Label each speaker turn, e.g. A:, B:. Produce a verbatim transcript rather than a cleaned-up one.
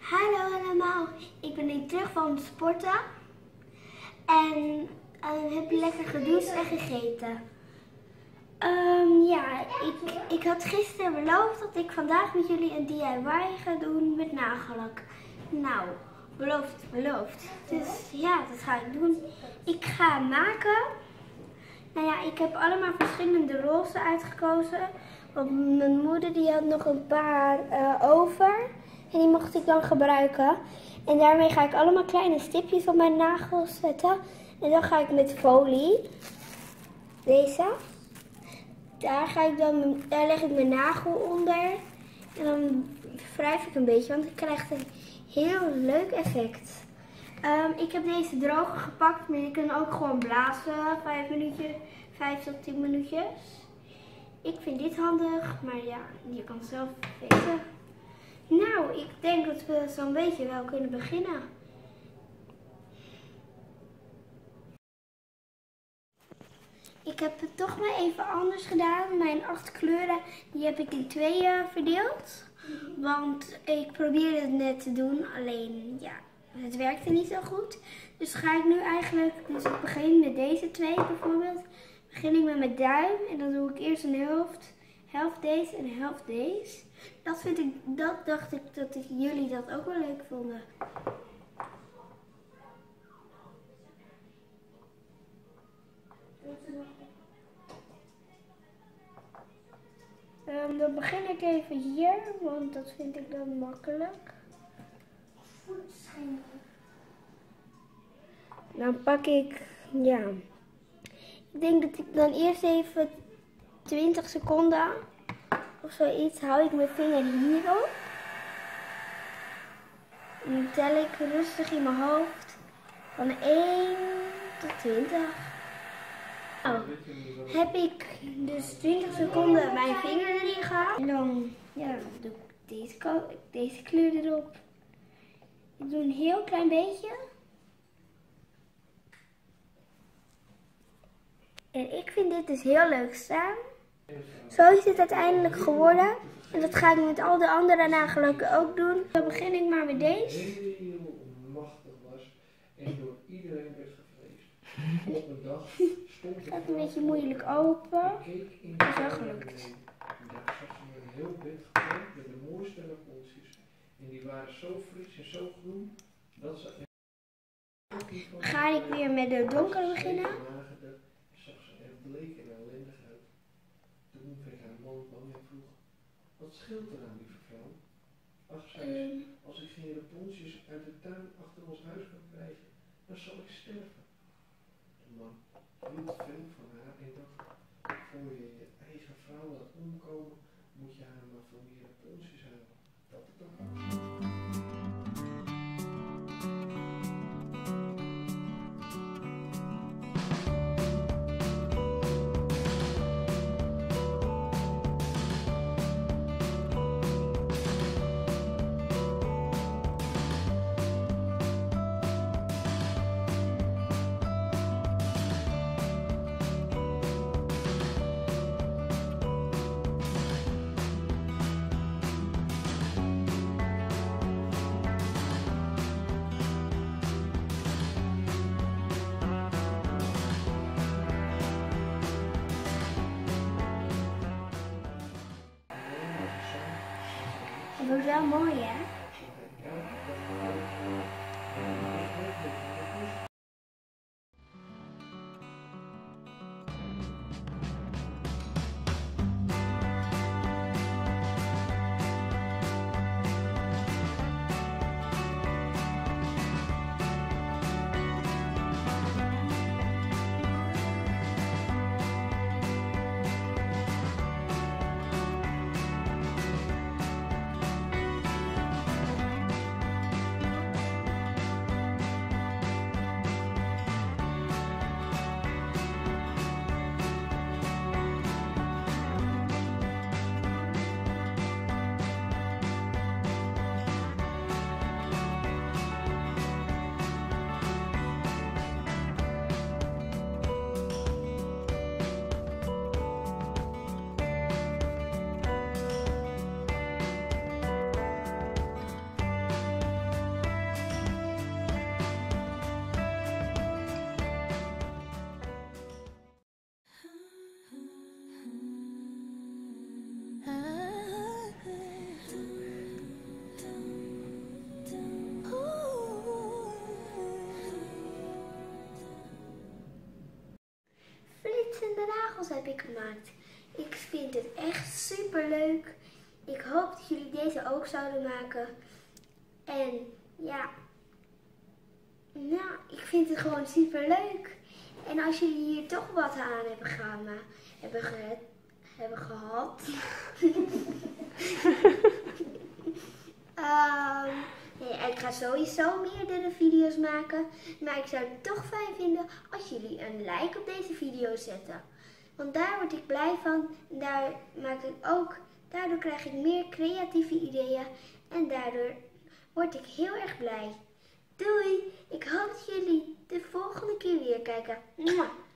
A: Hallo allemaal, ik ben nu terug van het sporten en uh, heb lekker gedoucht en gegeten. Um, ja, ik, ik had gisteren beloofd dat ik vandaag met jullie een D I Y ga doen met nagellak. Nou, beloofd, beloofd. Dus ja, dat ga ik doen. Ik ga maken. Nou ja, ik heb allemaal verschillende roze uitgekozen. Want mijn moeder die had nog een paar uh, over. En die mocht ik dan gebruiken. En daarmee ga ik allemaal kleine stipjes op mijn nagels zetten. En dan ga ik met folie, deze, daar, ga ik dan, daar leg ik mijn nagel onder. En dan wrijf ik een beetje, want ik krijg een heel leuk effect. Um, ik heb deze droger gepakt, maar je kunt ook gewoon blazen, vijf minuutjes, vijf tot tien minuutjes. Ik vind dit handig, maar ja, je kan het zelf weten. Nou, ik denk dat we zo'n beetje wel kunnen beginnen. Ik heb het toch maar even anders gedaan. Mijn acht kleuren die heb ik in tweeën verdeeld. Want ik probeerde het net te doen, alleen ja, het werkte niet zo goed. Dus ga ik nu eigenlijk, dus ik begin met deze twee bijvoorbeeld. Begin ik met mijn duim en dan doe ik eerst een helft, helft deze en helft deze. Dat vind ik, dat dacht ik dat ik, jullie dat ook wel leuk vonden. Um, dan begin ik even hier, want dat vind ik dan makkelijk. Dan pak ik, ja, ik denk dat ik dan eerst even twintig seconden of zoiets hou ik mijn vinger hierop. En dan tel ik rustig in mijn hoofd van één tot twintig. Nou, heb ik dus twintig seconden mijn vinger erin gehad. En dan, ja, dan doe ik deze, deze kleur erop. Ik doe een heel klein beetje. En ik vind dit dus heel leuk staan. Zo is het uiteindelijk geworden. En dat ga ik met al de andere nagellakken ook doen. Dan begin ik maar met deze.
B: Heel machtig was en door iedereen werd gevreesd. Op een dag stond
A: het gaat een beetje moeilijk open. Dat is wel gelukt.
B: Daar zag ze een heel bed gepakt met de mooiste laponsjes. En die waren zo fris en zo groen dat ze.
A: Ga ik weer met de donkere beginnen.
B: Zag ze er bleek en ellendig uit. Toen werd haar man bang en vroeg: wat scheelt er aan, lieve vrouw? Ach, zei ze, als ik geen laponsjes uit de tuin achter ons huis kan krijgen, dan zal ik sterven. De man hield veel van haar en dacht: voor je je eigen vrouw laat omkomen, moet je haar maar van die laponsjes halen. Dat het toch was.
A: Het wordt wel mooi, hè? heb ik gemaakt. Ik vind het echt super leuk. Ik hoop dat jullie deze ook zouden maken. En ja, nou, ik vind het gewoon super leuk. En als jullie hier toch wat aan hebben gaan, hebben, ge, hebben gehad. um, nee, ik ga sowieso meerdere video's maken. Maar ik zou het toch fijn vinden als jullie een like op deze video zetten. Want daar word ik blij van. En daar maak ik ook, daardoor krijg ik meer creatieve ideeën. En daardoor word ik heel erg blij. Doei! Ik hoop dat jullie de volgende keer weer kijken. Mwah.